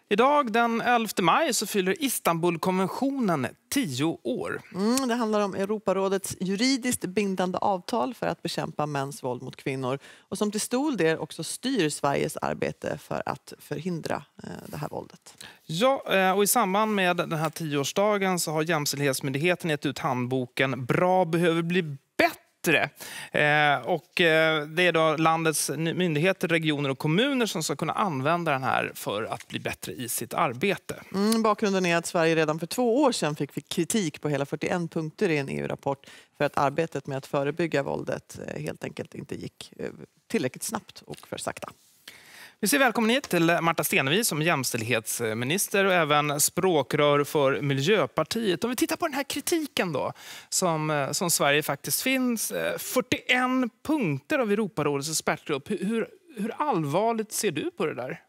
Idag den 11 maj så fyller Istanbulkonventionen 10 år. Det handlar om Europarådets juridiskt bindande avtal för att bekämpa mäns våld mot kvinnor. Och som till stor del också styr Sveriges arbete för att förhindra det här våldet. Ja, och i samband med den här 10-årsdagen så har Jämställdhetsmyndigheten gett ut handboken Bra behöver bli bättre. Och det är då landets myndigheter, regioner och kommuner som ska kunna använda den här för att bli bättre i sitt arbete. Bakgrunden är att Sverige redan för 2 år sedan fick kritik på hela 41 punkter i en EU-rapport för att arbetet med att förebygga våldet helt enkelt inte gick tillräckligt snabbt och för sakta. Vi säger välkommen hit till Märta Stenevi som jämställdhetsminister och även språkrör för Miljöpartiet. Om vi tittar på den här kritiken då som Sverige faktiskt finns. 41 punkter av Europarådets expertgrupp. Hur allvarligt ser du på det där?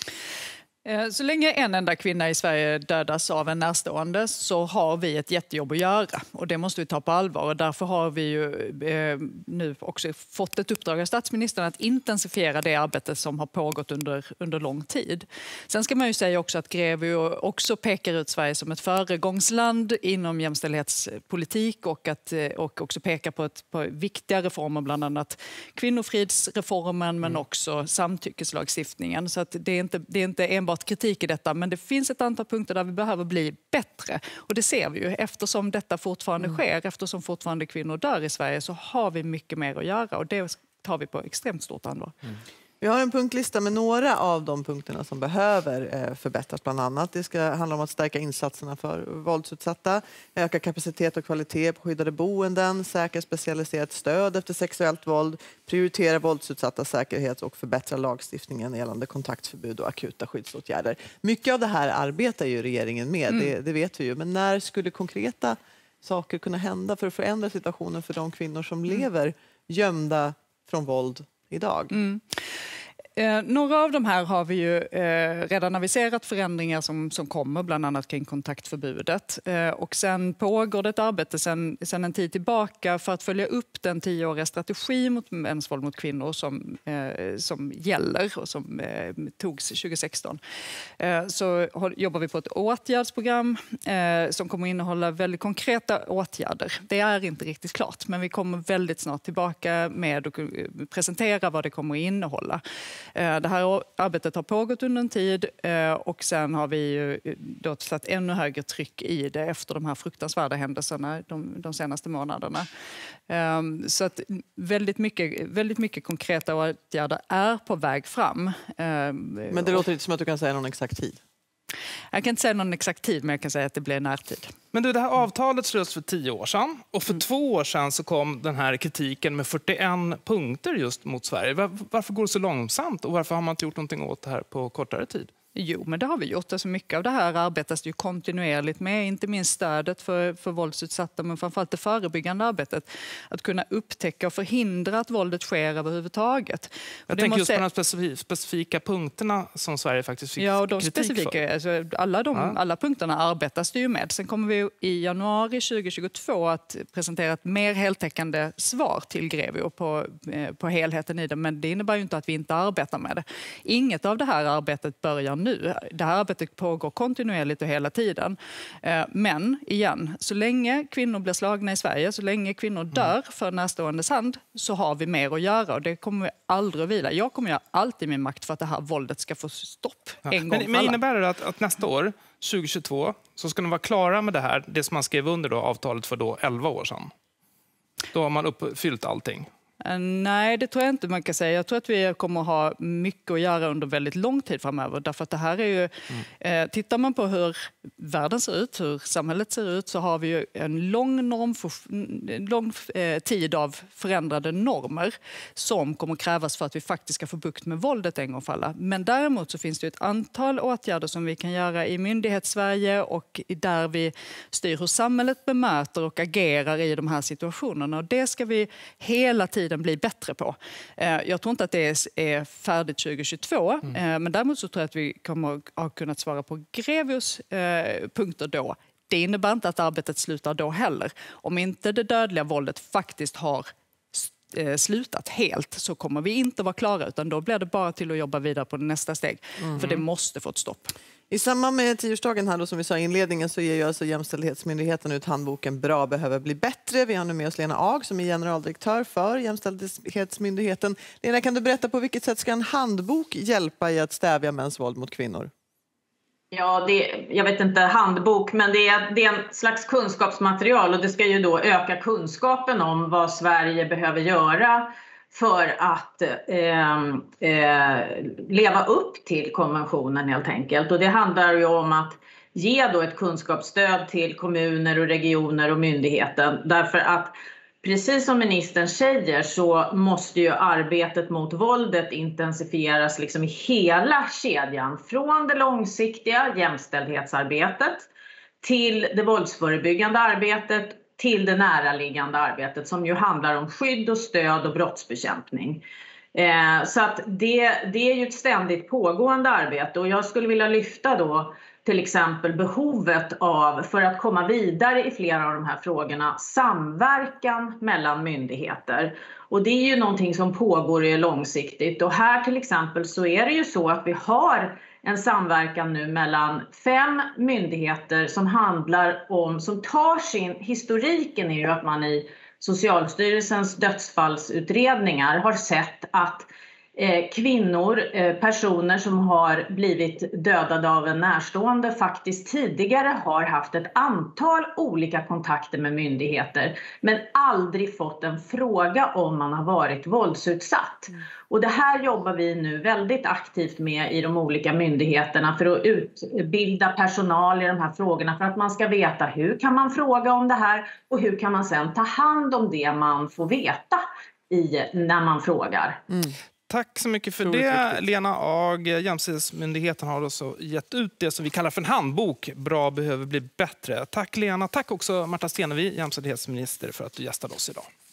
Så länge en enda kvinna i Sverige dödas av en närstående så har vi ett jättejobb att göra. Och det måste vi ta på allvar. Och därför har vi ju nu också fått ett uppdrag av statsministern att intensifiera det arbete som har pågått under lång tid. Sen ska man ju säga också att Grevio också pekar ut Sverige som ett föregångsland inom jämställdhetspolitik och också pekar på viktiga reformer, bland annat kvinnofridsreformen men också samtyckeslagstiftningen. Så att det är inte enbart kritik i detta, men det finns ett antal punkter där vi behöver bli bättre. Och det ser vi ju. Eftersom detta fortfarande sker, eftersom fortfarande kvinnor dör i Sverige, så har vi mycket mer att göra och det tar vi på extremt stort allvar. Vi har en punktlista med några av de punkterna som behöver förbättras bland annat. Det ska handla om att stärka insatserna för våldsutsatta, öka kapacitet och kvalitet på skyddade boenden, säkra specialiserat stöd efter sexuellt våld, prioritera våldsutsatta säkerhet och förbättra lagstiftningen gällande kontaktförbud och akuta skyddsåtgärder. Mycket av det här arbetar ju regeringen med, det vet vi ju. Men när skulle konkreta saker kunna hända för att förändra situationen för de kvinnor som lever gömda från våld idag? Några av de här har vi ju redan aviserat förändringar som kommer, bland annat kring kontaktförbudet. Och sen pågår det ett arbete sen en tid tillbaka för att följa upp den 10-åriga strategi mot mäns våld mot kvinnor som gäller och som togs 2016. Så jobbar vi på ett åtgärdsprogram som kommer innehålla väldigt konkreta åtgärder. Det är inte riktigt klart, men vi kommer väldigt snart tillbaka med att presentera vad det kommer att innehålla. Det här arbetet har pågått under en tid och sen har vi ju då satt ännu högre tryck i det efter de här fruktansvärda händelserna de senaste månaderna. Så att väldigt mycket konkreta åtgärder är på väg fram. Men det låter inte som att du kan säga någon exakt tid. Jag kan inte säga någon exakt tid, men jag kan säga att det blir närtid. Men det här avtalet slöts för 10 år sedan och för 2 år sedan så kom den här kritiken med 41 punkter just mot Sverige. Varför går det så långsamt och varför har man inte gjort någonting åt det här på kortare tid? Jo, men det har vi gjort. Alltså mycket av det här arbetas ju kontinuerligt med, inte minst stödet för våldsutsatta, men framförallt det förebyggande arbetet. Att kunna upptäcka och förhindra att våldet sker överhuvudtaget. Jag tänker just på de specifika punkterna som Sverige faktiskt fick och de kritik specifika, för. alltså alla punkterna arbetas det ju med. Sen kommer vi i januari 2022 att presentera ett mer heltäckande svar till Grevio på helheten i det. Men det innebär ju inte att vi inte arbetar med det. Inget av det här arbetet börjar nu. Det här arbetet pågår kontinuerligt och hela tiden. Men igen, så länge kvinnor blir slagna i Sverige, så länge kvinnor dör för närståendes hand, så har vi mer att göra och det kommer vi aldrig att vila. Jag kommer göra allt i min makt för att det här våldet ska få stopp en gång för alla. Men innebär det att nästa år, 2022, så ska de vara klara med det här, det som man skrev under då, avtalet för då 11 år sedan? Då har man uppfyllt allting. Nej, det tror jag inte man kan säga. Jag tror att vi kommer att ha mycket att göra under väldigt lång tid framöver. Därför att det här är ju... tittar man på hur världen ser ut, hur samhället ser ut, så har vi ju en lång tid av förändrade normer som kommer krävas för att vi faktiskt ska få bukt med våldet en gång för alla. Men däremot så finns det ett antal åtgärder som vi kan göra i myndighetssverige och där vi styr hur samhället bemöter och agerar i de här situationerna. Och det ska vi hela tiden bli bättre på. Jag tror inte att det är färdigt 2022, men däremot så tror jag att vi kommer ha kunnat svara på Grevios punkter då. Det innebär inte att arbetet slutar då heller. Om inte det dödliga våldet faktiskt har slutat helt så kommer vi inte vara klara, utan då blir det bara till att jobba vidare på nästa steg. För det måste få ett stopp. I samband med 10-årsdagen här då, som vi sa i inledningen, så ger ju alltså Jämställdhetsmyndigheten ut handboken Bra behöver bli bättre. Vi har nu med oss Lena Ag som är generaldirektör för Jämställdhetsmyndigheten. Lena, kan du berätta på vilket sätt ska en handbok hjälpa i att stävja mäns våld mot kvinnor? Ja, jag vet inte handbok, men det är en slags kunskapsmaterial, och det ska ju då öka kunskapen om vad Sverige behöver göra för att leva upp till konventionen helt enkelt. Och det handlar ju om att ge då ett kunskapsstöd till kommuner och regioner och myndigheten. Därför att precis som ministern säger så måste ju arbetet mot våldet intensifieras liksom i hela kedjan. Från det långsiktiga jämställdhetsarbetet till det våldsförebyggande arbetet till det näraliggande arbetet som ju handlar om skydd och stöd och brottsbekämpning. Så att det är ju ett ständigt pågående arbete, och jag skulle vilja lyfta då till exempel behovet av, för att komma vidare i flera av de här frågorna, samverkan mellan myndigheter. Och det är ju någonting som pågår långsiktigt, och här till exempel så är det ju så att vi har en samverkan nu mellan 5 myndigheter som handlar om, som tar historiken är ju att man i Socialstyrelsens dödsfallsutredningar har sett att kvinnor, personer som har blivit dödade av en närstående faktiskt tidigare har haft ett antal olika kontakter med myndigheter men aldrig fått en fråga om man har varit våldsutsatt. Och det här jobbar vi nu väldigt aktivt med i de olika myndigheterna för att utbilda personal i de här frågorna, för att man ska veta hur kan man fråga om det här och hur kan man sedan ta hand om det man får veta när man frågar. Tack så mycket för det, Lena Ag. Jämställdhetsmyndigheten har också gett ut det som vi kallar för en handbok. Bra behöver bli bättre. Tack Lena. Tack också Märta Stenevi, jämställdhetsminister, för att du gästade oss idag.